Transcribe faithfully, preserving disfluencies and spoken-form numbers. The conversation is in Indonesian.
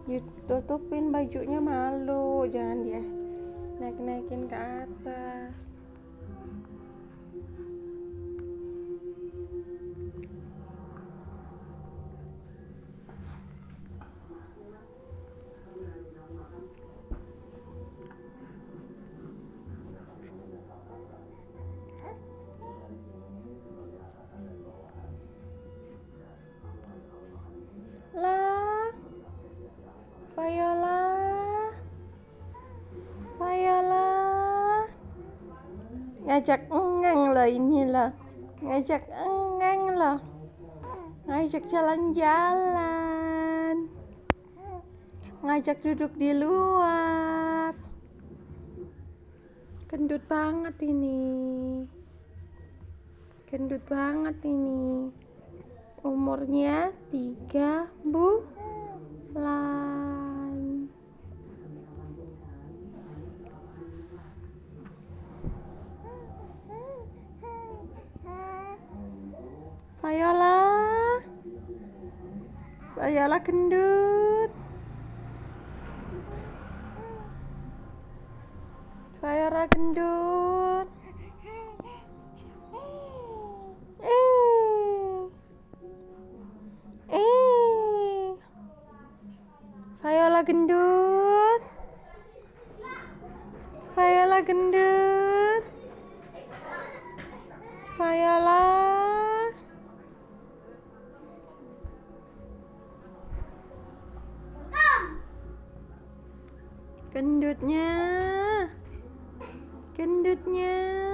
Ditutupin bajunya, malu. Jangan dia naik-naikin ke atas. Lah, Viola, Viola, ngajak engeng lah ini lah, ngajak engeng lah, ngajak jalan-jalan, ngajak duduk di luar. Gendut banget ini, gendut banget ini. Umurnya tiga bulan. Viola, Viola gendut. Viola gendut. Eh, eh, Viola gendut. Viola gendut. Viola. Gendutnya, gendutnya.